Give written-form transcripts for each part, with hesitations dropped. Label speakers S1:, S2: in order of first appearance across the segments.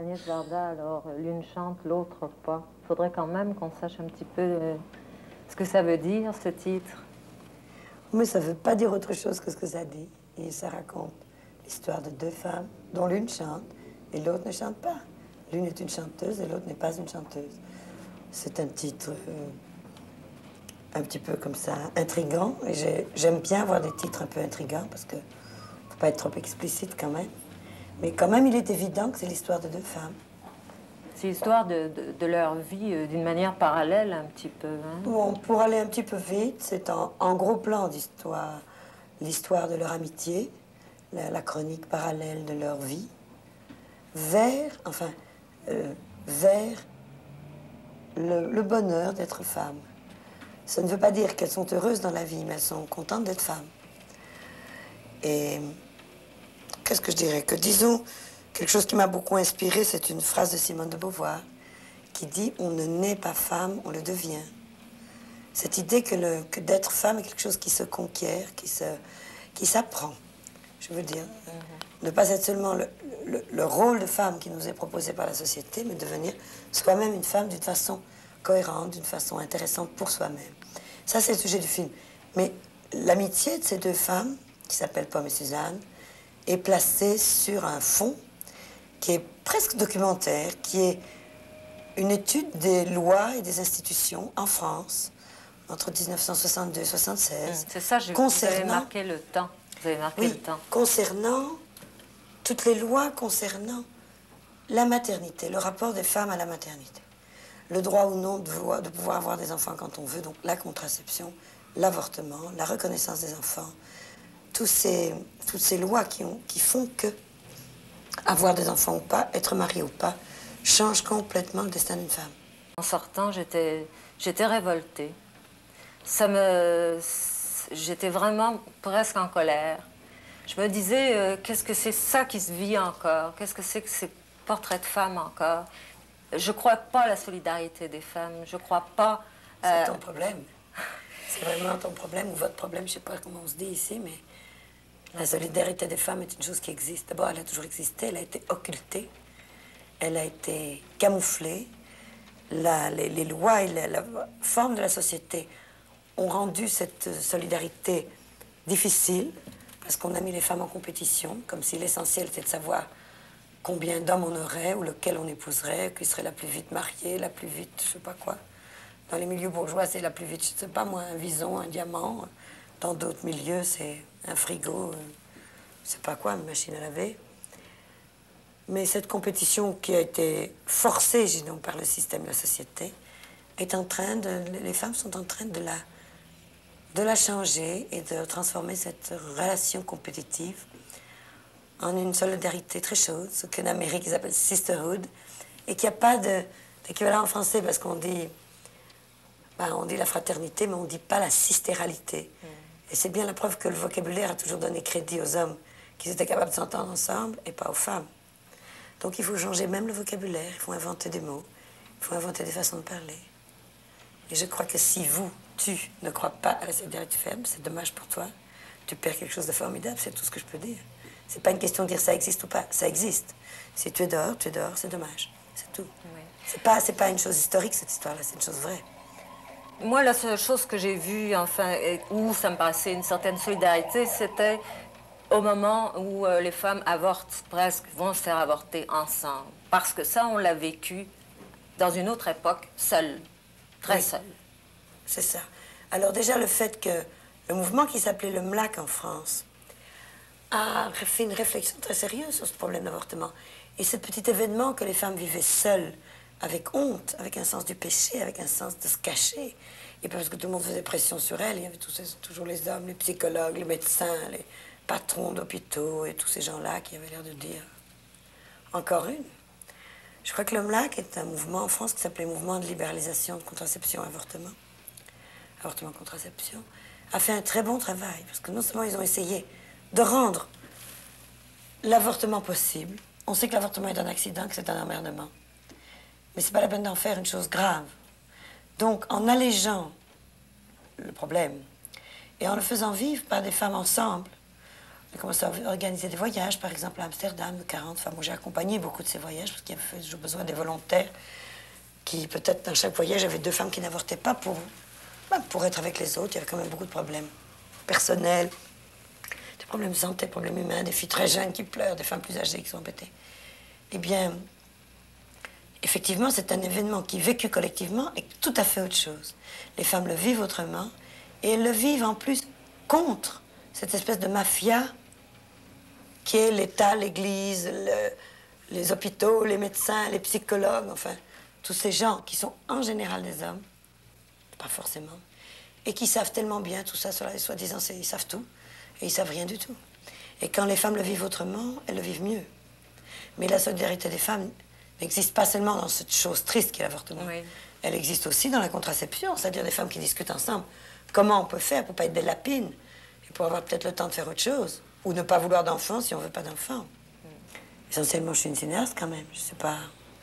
S1: Agnès Varda, alors, l'une chante, l'autre pas. Il faudrait quand même qu'on sache un petit peu ce que ça veut dire, ce titre.
S2: Mais ça ne veut pas dire autre chose que ce que ça dit. Et ça raconte l'histoire de deux femmes, dont l'une chante et l'autre ne chante pas. L'une est une chanteuse et l'autre n'est pas une chanteuse. C'est un titre un petit peu comme ça, intriguant. Et j'aime bien avoir des titres un peu intrigants parce que faut pas être trop explicite quand même. Mais quand même, il est évident que c'est l'histoire de deux femmes.
S1: C'est l'histoire de leur vie d'une manière parallèle un petit peu. Hein?
S2: Bon, pour aller un petit peu vite, c'est en gros plan d'histoire, l'histoire de leur amitié, la chronique parallèle de leur vie, vers le bonheur d'être femme. Ça ne veut pas dire qu'elles sont heureuses dans la vie, mais elles sont contentes d'être femmes. Et qu'est-ce que je dirais? Que disons, quelque chose qui m'a beaucoup inspiré, c'est une phrase de Simone de Beauvoir qui dit « On ne naît pas femme, on le devient ». Cette idée que d'être femme est quelque chose qui se conquiert, qui s'apprend, je veux dire. Ne pas être seulement le rôle de femme qui nous est proposé par la société, mais devenir soi-même une femme d'une façon cohérente, d'une façon intéressante pour soi-même. Ça, c'est le sujet du film. Mais l'amitié de ces deux femmes, qui s'appellent Pomme et Suzanne, est placée sur un fond qui est presque documentaire, qui est une étude des lois et des institutions en France entre 1962 et 1976.
S1: C'est ça, vous avez marqué le temps. Vous avez marqué le temps.
S2: Concernant toutes les lois concernant la maternité, le rapport des femmes à la maternité, le droit ou non de pouvoir avoir des enfants quand on veut, donc la contraception, l'avortement, la reconnaissance des enfants, toutes ces lois qui font que avoir des enfants ou pas, être marié ou pas, change complètement le destin d'une femme.
S1: En sortant, j'étais révoltée. J'étais vraiment presque en colère. Je me disais, qu'est-ce que c'est ça qui se vit encore? Qu'est-ce que c'est que ces portraits de femmes encore? Je crois pas à la solidarité des femmes. Je crois pas...
S2: C'est ton problème. C'est vraiment ton problème ou votre problème. Je sais pas comment on se dit ici, mais la solidarité des femmes est une chose qui existe. D'abord, elle a toujours existé. Elle a été occultée. Elle a été camouflée. Les lois et la forme de la société ont rendu cette solidarité difficile parce qu'on a mis les femmes en compétition, comme si l'essentiel était de savoir combien d'hommes on aurait ou lequel on épouserait, qui serait la plus vite mariée, la plus vite, je sais pas quoi. Dans les milieux bourgeois, c'est la plus vite, je sais pas moi, un vison, un diamant. Dans d'autres milieux, c'est un frigo, je sais pas quoi, une machine à laver. Mais cette compétition qui a été forcée, disons, par le système de la société, est en train de... Les femmes sont en train de la changer et de transformer cette relation compétitive en une solidarité très chaude, ce qu'en Amérique ils appellent sisterhood, et qu'il n'y a pas d'équivalent en français parce qu'on dit, on dit la fraternité, mais on ne dit pas la sistéralité. Et c'est bien la preuve que le vocabulaire a toujours donné crédit aux hommes qui étaient capables de s'entendre ensemble et pas aux femmes. Donc il faut changer même le vocabulaire, il faut inventer des mots, il faut inventer des façons de parler. Et je crois que si tu ne crois pas à la solidarité femme, c'est dommage pour toi. Tu perds quelque chose de formidable, c'est tout ce que je peux dire. C'est pas une question de dire ça existe ou pas, ça existe. Si tu es dehors, c'est dommage. C'est tout. Oui. C'est pas une chose historique, cette histoire-là, c'est une chose vraie.
S1: Moi, la seule chose que j'ai vue, enfin, où ça me paraissait une certaine solidarité, c'était au moment où les femmes avortent presque, vont se faire avorter ensemble. Parce que ça, on l'a vécu dans une autre époque, seule, très seule.
S2: C'est ça. Alors déjà, le fait que le mouvement qui s'appelait le MLAC en France a fait une réflexion très sérieuse sur ce problème d'avortement. Et ce petit événement que les femmes vivaient seules, avec honte, avec un sens du péché, avec un sens de se cacher, et parce que tout le monde faisait pression sur elles, il y avait toujours les hommes, les psychologues, les médecins, les patrons d'hôpitaux et tous ces gens-là qui avaient l'air de dire encore une. Je crois que le MLAC est un mouvement en France qui s'appelait Mouvement de libéralisation de contraception avortement-contraception, a fait un très bon travail, parce que non seulement ils ont essayé de rendre l'avortement possible, on sait que l'avortement est un accident, que c'est un emmerdement, mais c'est pas la peine d'en faire une chose grave. Donc, en allégeant le problème et en le faisant vivre par des femmes ensemble, J'ai commencé à organiser des voyages, par exemple à Amsterdam, de 40 femmes. Moi, j'ai accompagné beaucoup de ces voyages parce qu'il y avait toujours besoin des volontaires qui, peut-être, dans chaque voyage, avaient 2 femmes qui n'avortaient pas pour être avec les autres. Il y avait quand même beaucoup de problèmes personnels, des problèmes de santé, des problèmes humains, des filles très jeunes qui pleurent, des femmes plus âgées qui sont embêtées. Eh bien, effectivement, c'est un événement qui, vécu collectivement, est tout à fait autre chose. Les femmes le vivent autrement et elles le vivent en plus contre cette espèce de mafia qui est l'État, l'Église, les hôpitaux, les médecins, les psychologues, enfin, tous ces gens qui sont en général des hommes, pas forcément, et qui savent tellement bien tout ça, soi-disant, ils savent tout, et ils savent rien du tout. Et quand les femmes le vivent autrement, elles le vivent mieux. Mais la solidarité des femmes n'existe pas seulement dans cette chose triste qu'est l'avortement. Oui. Elle existe aussi dans la contraception, c'est-à-dire des femmes qui discutent ensemble. Comment on peut faire pour ne pas être des lapines et pour avoir peut-être le temps de faire autre chose, ou ne pas vouloir d'enfants si on ne veut pas d'enfants. Essentiellement, je suis une cinéaste quand même. Je ne suis pas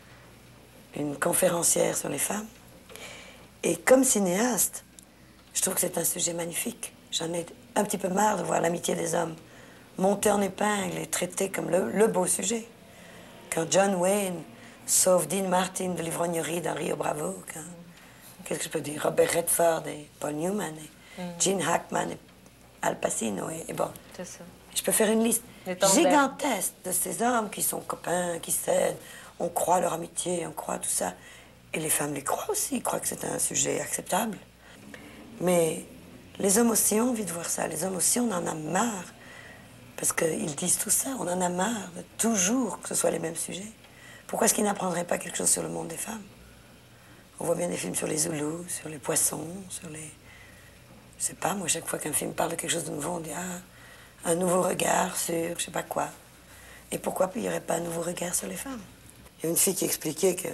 S2: une conférencière sur les femmes. Et comme cinéaste, je trouve que c'est un sujet magnifique. J'en ai un petit peu marre de voir l'amitié des hommes monter en épingle et traiter comme le beau sujet. Quand John Wayne sauve Dean Martin de l'ivrognerie d'un Rio Bravo, qu'est-ce que je peux dire, Robert Redford et Paul Newman, et Gene Hackman et Al Pacino, et bon.
S1: C'est ça.
S2: Je peux faire une liste gigantesque de ces hommes qui sont copains, qui s'aident, on croit à leur amitié, on croit à tout ça. Et les femmes les croient aussi, ils croient que c'est un sujet acceptable. Mais les hommes aussi ont envie de voir ça, les hommes aussi, on en a marre. Parce qu'ils disent tout ça, on en a marre de toujours que ce soit les mêmes sujets. Pourquoi est-ce qu'ils n'apprendraient pas quelque chose sur le monde des femmes? On voit bien des films sur les Zoulous, sur les poissons, sur les... Je sais pas, moi, chaque fois qu'un film parle de quelque chose de nouveau, on dit « Ah, un nouveau regard sur je sais pas quoi ». Et pourquoi il n'y aurait pas un nouveau regard sur les femmes? Il y a une fille qui expliquait que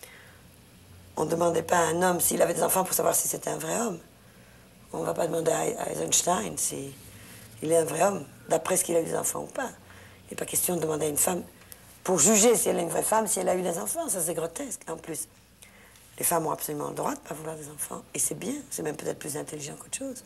S2: on ne demandait pas à un homme s'il avait des enfants pour savoir si c'était un vrai homme. On ne va pas demander à Eisenstein s'il est un vrai homme, d'après ce qu'il a eu des enfants ou pas. Il n'est pas question de demander à une femme pour juger si elle est une vraie femme, si elle a eu des enfants. Ça, c'est grotesque. En plus, les femmes ont absolument le droit de ne pas vouloir des enfants. Et c'est bien, c'est même peut-être plus intelligent qu'autre chose.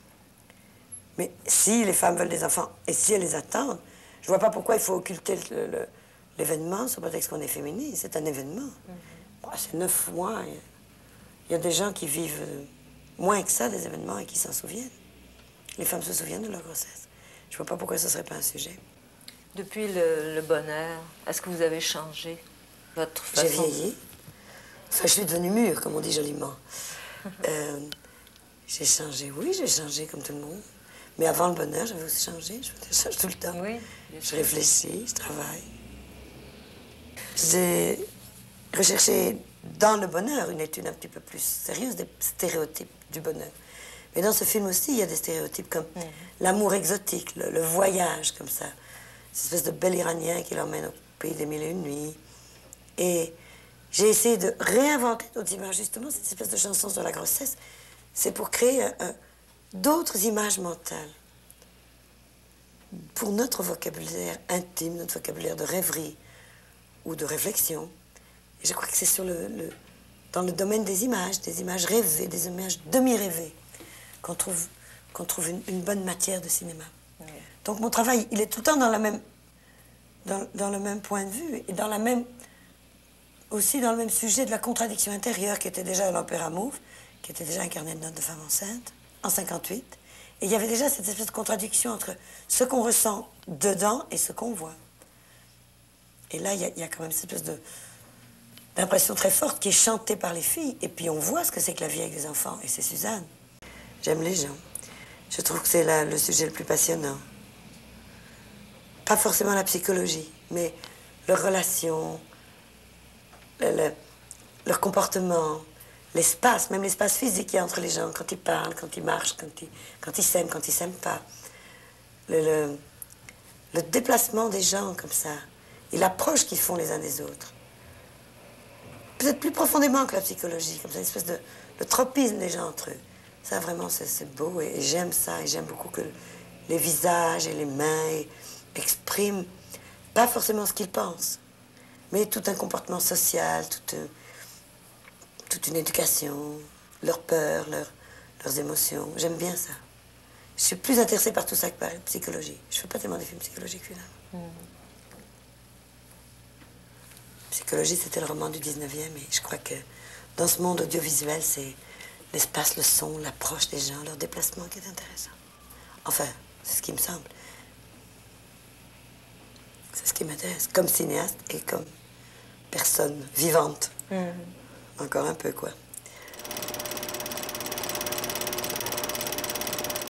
S2: Mais si les femmes veulent des enfants, et si elles les attendent, je ne vois pas pourquoi il faut occulter l'événement sur prétexte qu'on est féministe. C'est un événement. Bon, c'est 9 mois. Il y a des gens qui vivent moins que ça, des événements, et qui s'en souviennent. Les femmes se souviennent de leur grossesse. Je ne vois pas pourquoi ce ne serait pas un sujet.
S1: Depuis le bonheur, est-ce que vous avez changé votre façon?
S2: J'ai vieilli. Enfin, je suis devenue mûre, comme on dit joliment. J'ai changé, oui, j'ai changé comme tout le monde. Mais avant le bonheur, j'avais aussi changé. Je change tout le temps.
S1: Oui,
S2: je réfléchis, je travaille. J'ai recherché dans le bonheur une étude un petit peu plus sérieuse des stéréotypes du bonheur. Mais dans ce film aussi, il y a des stéréotypes comme l'amour exotique, le voyage comme ça. Cette espèce de bel Iranien qui l'emmène au pays des mille et une nuits. Et j'ai essayé de réinventer d'autres images, justement, cette espèce de chanson sur la grossesse. C'est pour créer d'autres images mentales. Pour notre vocabulaire intime, notre vocabulaire de rêverie ou de réflexion. Et je crois que c'est dans le domaine des images rêvées, des images demi-rêvées, qu'on trouve une bonne matière de cinéma. Oui. Donc mon travail, il est tout le temps dans le même point de vue et aussi dans le même sujet de la contradiction intérieure qui était déjà l'Opéra Mouve, qui était déjà un carnet de notes de femmes enceintes, en 58. Et il y avait déjà cette espèce de contradiction entre ce qu'on ressent dedans et ce qu'on voit. Et là, il y a quand même cette espèce d'impression très forte qui est chantée par les filles. Et puis on voit ce que c'est que la vie avec des enfants. Et c'est Suzanne. J'aime les gens. Je trouve que c'est le sujet le plus passionnant. Pas forcément la psychologie, mais leurs relations, leur comportement, l'espace, même l'espace physique qu'il y a entre les gens, quand ils parlent, quand ils marchent, quand ils s'aiment, quand ils s'aiment pas. Le déplacement des gens comme ça, et l'approche qu'ils font les uns des autres. Peut-être plus profondément que la psychologie, comme ça, une espèce de tropisme des gens entre eux. Ça, vraiment, c'est beau, et j'aime ça, et j'aime beaucoup que les visages et les mains expriment pas forcément ce qu'ils pensent, mais tout un comportement social, toute une éducation, leurs peurs, leurs émotions. J'aime bien ça. Je suis plus intéressée par tout ça que par la psychologie. Je fais pas tellement des films psychologiques, finalement. Psychologie, c'était le roman du 19e, et je crois que dans ce monde audiovisuel, c'est l'espace, le son, l'approche des gens, leur déplacement qui est intéressant. Enfin, c'est ce qui me semble. C'est ce qui m'intéresse, comme cinéaste et comme personne vivante. Encore un peu, quoi.